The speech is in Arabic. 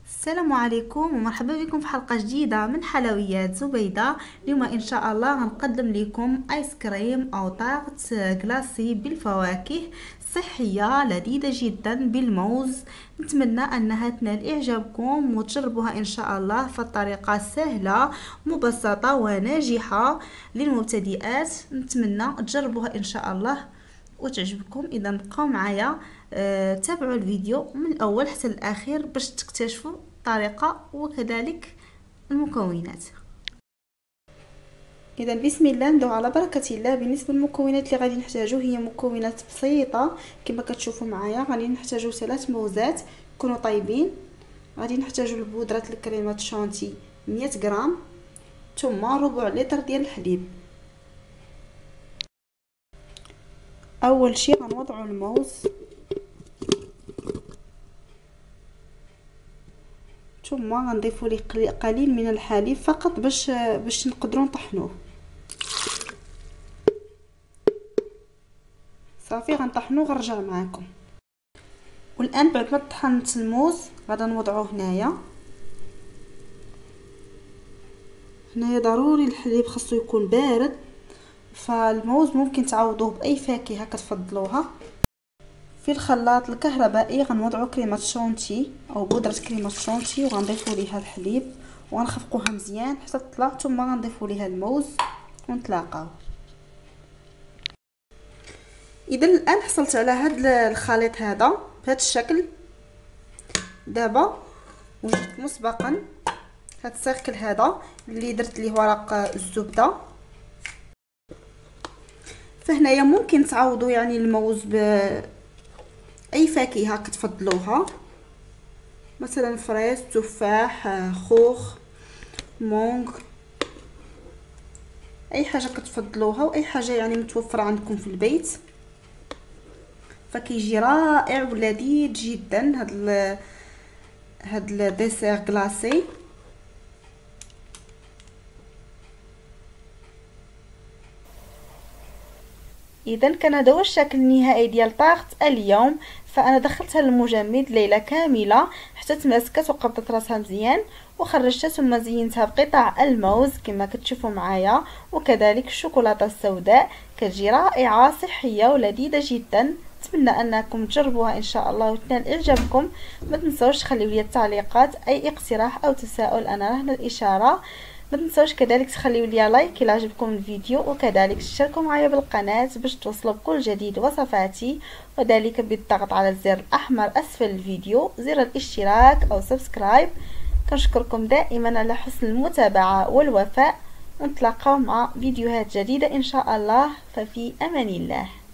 السلام عليكم ومرحبا بكم في حلقة جديدة من حلويات زبيدة. اليوم ان شاء الله غنقدم لكم ايس كريم او طارت كلاسي بالفواكه صحية لذيذة جدا بالموز. نتمنى انها تنال اعجابكم وتجربوها ان شاء الله فالطريقة سهلة مبسطة وناجحة للمبتدئات. نتمنى تجربوها ان شاء الله وتعجبكم. اذا بقاو معايا، تابعوا الفيديو من الاول حتى الاخير باش تكتشفوا الطريقه وكذلك المكونات. اذا بسم الله ندعو على بركه الله. بالنسبه للمكونات اللي غادي نحتاجو هي مكونات بسيطه كما كتشوفوا معايا. غادي نحتاجو 3 موزات يكونوا طيبين، غادي نحتاجو البودره الكريمه شانتي 100 غرام، ثم ربع لتر ديال الحليب. اول شيء غنوضعوا الموز، ثم غنضيفوا ليه قليل من الحليب فقط باش نقدروا نطحنوه. صافي غنطحنوه غنرجع معكم. والان بعد ما طحنت الموز غادا نوضعوه هنايا ضروري الحليب خاصو يكون بارد. فالموز ممكن تعوضوه باي فاكهه كتفضلوها. في الخلاط الكهربائي غنوضعوا كريمه شونتي او بودره كريمه شونتي وغنضيفوا ليها الحليب وغنخفقوها مزيان حتى تطلع، ثم غنضيفوا ليها الموز ونتلاقاو. اذا الان حصلت على هذا الخليط هذا بهذا الشكل. دابا وجدت مسبقا هذا السيركل هذا اللي درت ليه ورق الزبده. فهنايا ممكن تعوضوا يعني الموز اي فاكهه كتفضلوها، مثلا فريز، تفاح، خوخ، مونغ، اي حاجه كتفضلوها واي حاجه يعني متوفره عندكم في البيت. فكيجي رائع ولذيذ جدا هاد الديسير كلاسي. اذا كان هذا هو الشكل النهائي ديال طارت اليوم. فانا دخلتها للمجمد ليله كامله حتى تماسكت وقبضت راسها مزيان وخرجتها، ثم زينتها بقطع الموز كما كتشوفوا معايا وكذلك الشوكولاته السوداء. كتجي رائعه صحيه ولذيذه جدا. نتمنى انكم تجربوها ان شاء الله وتنال اعجابكم. ما تنسوش تخليوا لي التعليقات اي اقتراح او تساؤل، انا رهن الاشاره. ما تنسوش كذلك تخليوا لي لايك الى عجبكم الفيديو، وكذلك تشتركوا معايا بالقناه باش توصلوا بكل جديد وصفاتي، وذلك بالضغط على الزر الاحمر اسفل الفيديو، زر الاشتراك او سبسكرايب. كنشكركم دائما على حسن المتابعه والوفاء، ونتلاقاو مع فيديوهات جديده ان شاء الله. ففي امان الله.